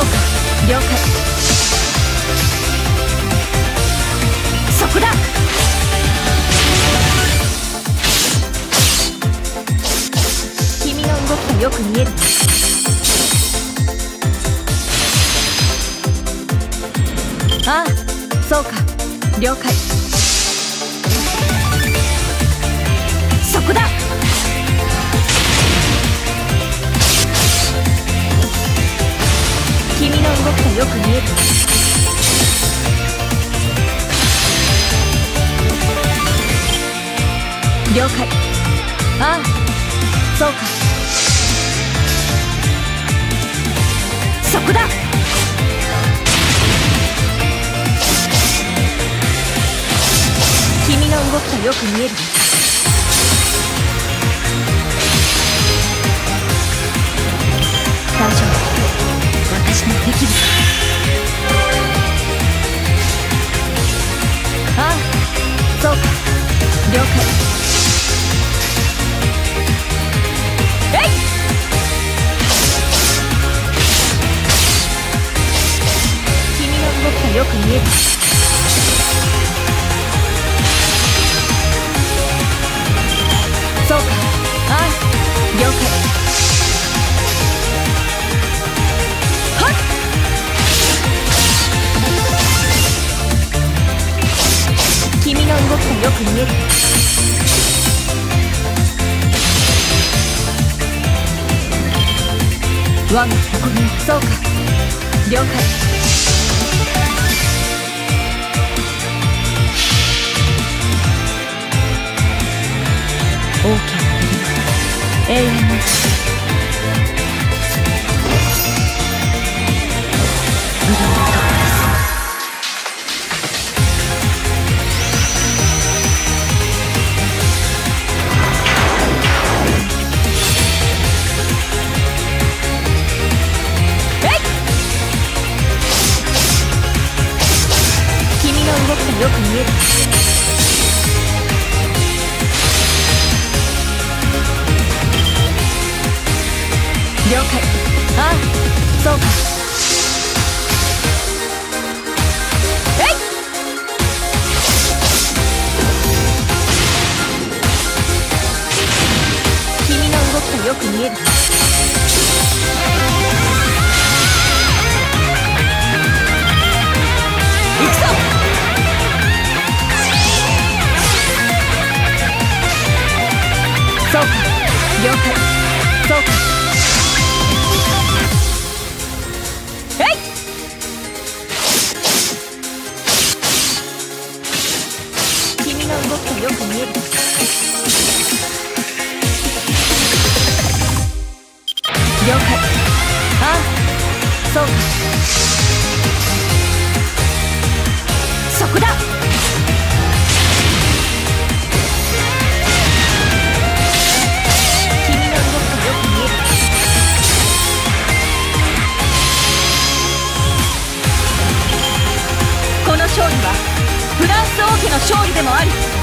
か、了解。そこだ。君の動きがよく見える。ああ、そうか、了解。そこだ。君の動きがよく見える。了解。ああ、そうか。そこだ。君の動きがよく見える。大丈夫、私にできる。ああ、そうか、了解。えい！君の動きがよく見える。そうか、ああ、了解。はっ！君の動きがよく見える。我が誇り。そうか、了解。大きな永遠の動きがよく見える。了解。ああ、そうか。えい！君の動きがよく見える。行くぞ！そうか、了解。そうか。えい！君の動きがよく見える。了解。ああ、そうか。そこだ。この勝利はフランス王家の勝利でもあり、